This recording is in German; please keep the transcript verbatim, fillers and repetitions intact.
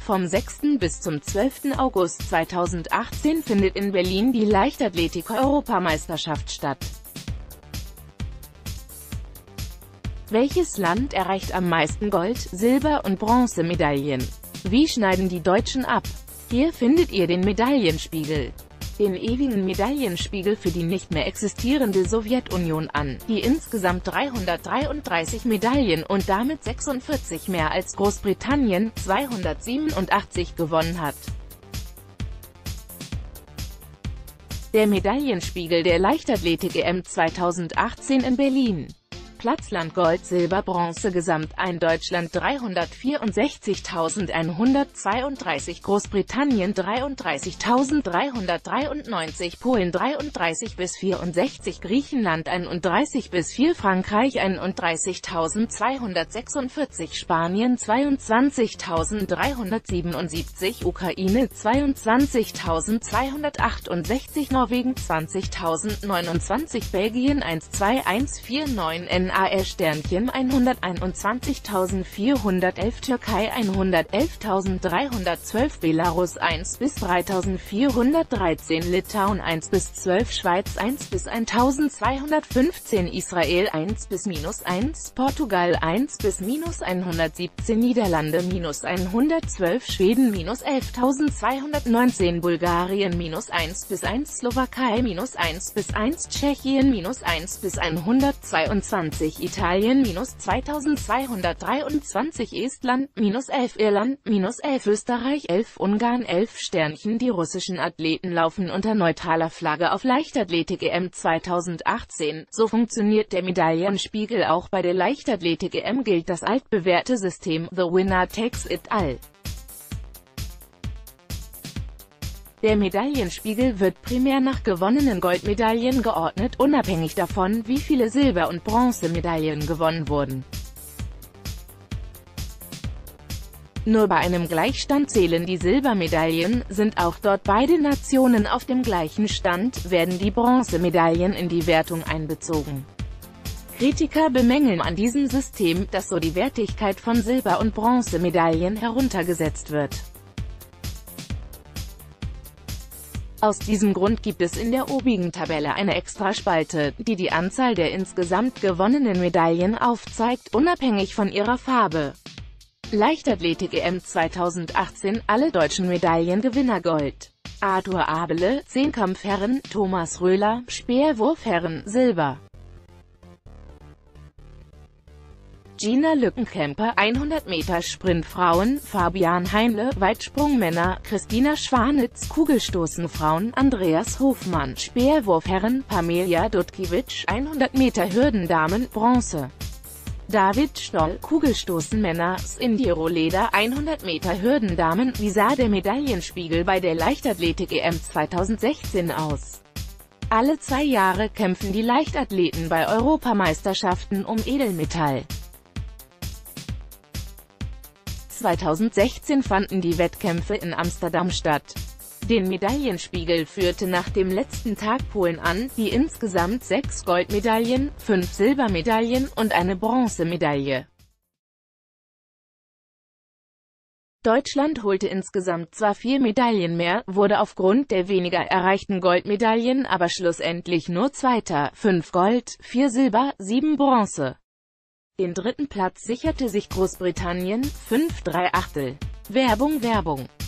Vom sechsten bis zum zwölften August zweitausendachtzehn findet in Berlin die Leichtathletik-Europameisterschaft statt. Welches Land erreicht am meisten Gold-, Silber- und Bronzemedaillen? Wie schneiden die Deutschen ab? Hier findet ihr den Medaillenspiegel. Den ewigen Medaillenspiegel für die nicht mehr existierende Sowjetunion an, die insgesamt dreihundertdreiunddreißig Medaillen und damit sechsundvierzig mehr als Großbritannien, zweihundertsiebenundachtzig, gewonnen hat. Der Medaillenspiegel der Leichtathletik-E M zweitausendachtzehn in Berlin. Platzland Gold, Silber, Bronze, Gesamt ein Deutschland dreihundertvierundsechzigtausendeinhundertzweiunddreißig, Großbritannien dreiunddreißigtausenddreihundertdreiundneunzig, Polen dreiunddreißig bis vierundsechzig, Griechenland einunddreißig bis vier, Frankreich einunddreißigtausendzweihundertsechsundvierzig, Spanien zweiundzwanzigtausenddreihundertsiebenundsiebzig, Ukraine zweiundzwanzigtausendzweihundertachtundsechzig, Norwegen zwanzigtausendneunundzwanzig, Belgien eins zwei eins vier neun, N A S hunderteinundzwanzigtausendvierhundertelf, Türkei hundertelftausenddreihundertzwölf, Belarus eins bis dreitausendvierhundertdreizehn, Litauen eins bis zwölf, Schweiz eins bis eintausendzweihundertfünfzehn, Israel eins bis minus eins, Portugal eins bis minus hundertsiebzehn, Niederlande minus hundertzwölf, Schweden minus elftausendzweihundertneunzehn, Bulgarien minus eins bis eins, Slowakei minus eins bis eins, Tschechien minus eins bis hundertzweiundzwanzig, Italien minus zweitausendzweihundertdreiundzwanzig, Estland minus elf, Irland minus elf, Österreich elf, Ungarn elf. Die russischen Athleten laufen unter neutraler Flagge auf Leichtathletik-E M zweitausendachtzehn. So funktioniert der Medaillenspiegel auch bei der Leichtathletik-E M, gilt das altbewährte System The Winner Takes It All. Der Medaillenspiegel wird primär nach gewonnenen Goldmedaillen geordnet, unabhängig davon, wie viele Silber- und Bronzemedaillen gewonnen wurden. Nur bei einem Gleichstand zählen die Silbermedaillen. Sind auch dort beide Nationen auf dem gleichen Stand, werden die Bronzemedaillen in die Wertung einbezogen. Kritiker bemängeln an diesem System, dass so die Wertigkeit von Silber- und Bronzemedaillen heruntergesetzt wird. Aus diesem Grund gibt es in der obigen Tabelle eine Extraspalte, die die Anzahl der insgesamt gewonnenen Medaillen aufzeigt, unabhängig von ihrer Farbe. Leichtathletik-E M zweitausendachtzehn, alle deutschen Medaillengewinner Gold. Arthur Abele, Zehnkampfherren, Thomas Röhler, Speerwurfherren, Silber. Gina Lückenkämper, hundert Meter Sprint Frauen, Fabian Heinle, Weitsprung Männer, Christina Schwanitz, Kugelstoßen Frauen, Andreas Hofmann, Speerwurfherren, Pamelia Dutkiewicz, hundert Meter Hürden Damen, Bronze. David Stoll, Kugelstoßen Männer, Cindy Roleder, hundert Meter Hürden Damen. Wie sah der Medaillenspiegel bei der Leichtathletik-E M zweitausendsechzehn aus? Alle zwei Jahre kämpfen die Leichtathleten bei Europameisterschaften um Edelmetall. zweitausendsechzehn fanden die Wettkämpfe in Amsterdam statt. Den Medaillenspiegel führte nach dem letzten Tag Polen an, die insgesamt sechs Goldmedaillen, fünf Silbermedaillen und eine Bronzemedaille. Deutschland holte insgesamt zwar vier Medaillen mehr, wurde aufgrund der weniger erreichten Goldmedaillen aber schlussendlich nur Zweiter, fünf Gold, vier Silber, sieben Bronze. Den dritten Platz sicherte sich Großbritannien, fünf Drei Achtel. Werbung Werbung